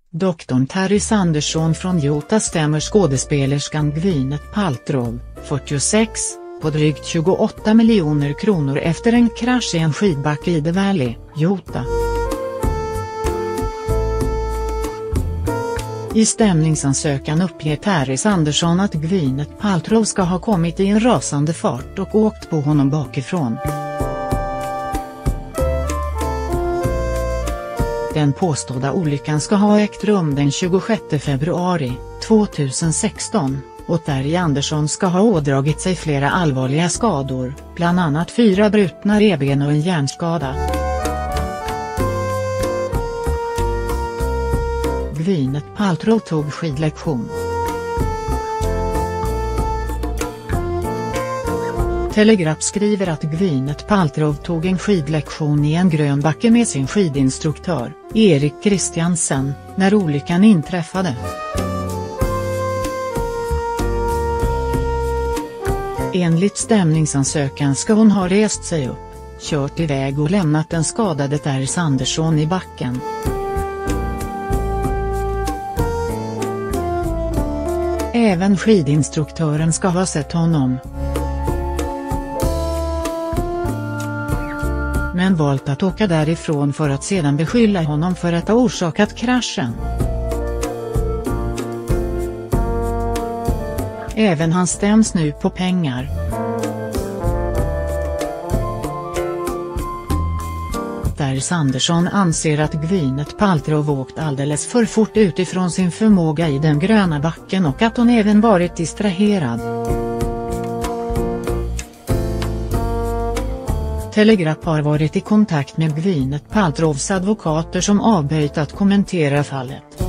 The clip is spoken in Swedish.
Doktorn Terry Sanderson från Utah stämmer skådespelerskan Gwyneth Paltrow, 46, på drygt 28 miljoner kronor efter en krasch i en skidbacke i The Valley, Utah. I stämningsansökan uppger Terry Sanderson att Gwyneth Paltrow ska ha kommit i en rasande fart och åkt på honom bakifrån. Den påstådda olyckan ska ha ägt rum den 26 februari 2016, och Terry Sanderson ska ha ådragit sig flera allvarliga skador, bland annat 4 brutna revben och en hjärnskada. Gwyneth Paltrow tog skidlektion. Telegraph skriver att Gwyneth Paltrow tog en skidlektion i en grön backe med sin skidinstruktör, Erik Christiansen, när olyckan inträffade. Enligt stämningsansökan ska hon ha rest sig upp, kört iväg och lämnat den skadade Terry Sanderson i backen. Även skidinstruktören ska ha sett honom, men valt att åka därifrån för att sedan beskylla honom för att ha orsakat kraschen. Även han stäms nu på pengar. Terry Sanderson anser att Gwyneth Paltrow åkt alldeles för fort utifrån sin förmåga i den gröna backen och att hon även varit distraherad. Telegraph har varit i kontakt med Gwyneth Paltrows advokater som avböjt att kommentera fallet.